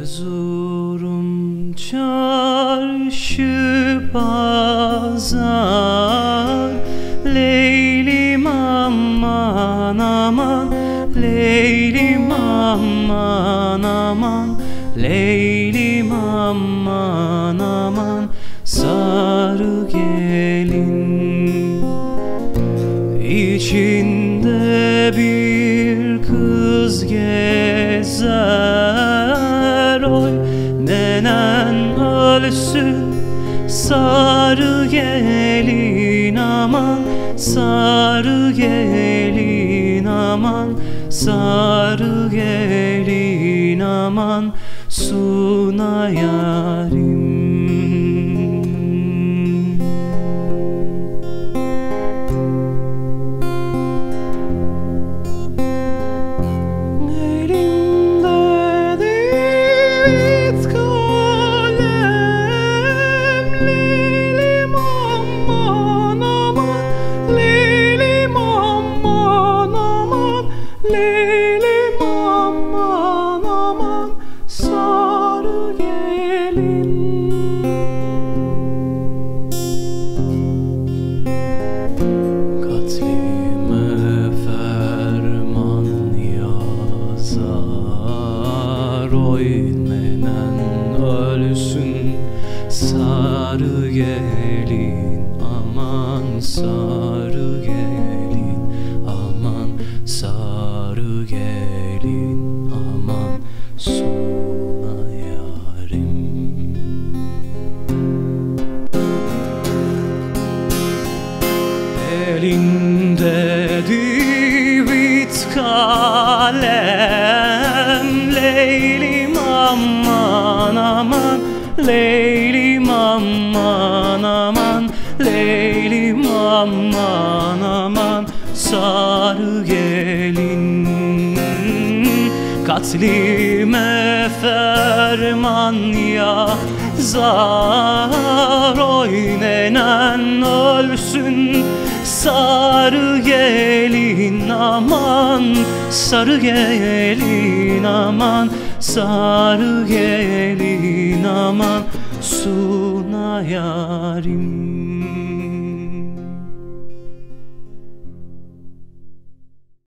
Erzurum çarşı pazar, Leylim aman aman, Leylim aman aman, Leylim aman aman, sarı gelin. İçinde bir kız gezer, oy nenen ölsün sarı gelin aman, sarı gelin aman, sarı gelin aman, suna yarim. Leylim aman aman, sarı gelin. Katlime ferman yazar, oy nenen ölsün sarı gelin aman, sarı gelin aman, sarı gelin aman, suna yarim. Elinde divit kalem, Leylim aman aman, Leylim aman aman, Leylim aman aman, sarı gelin. Katlime ferman yazar, oy nenen ölsün sarı gelin aman, sarı gelin aman, sarı gelin aman, suna yarim.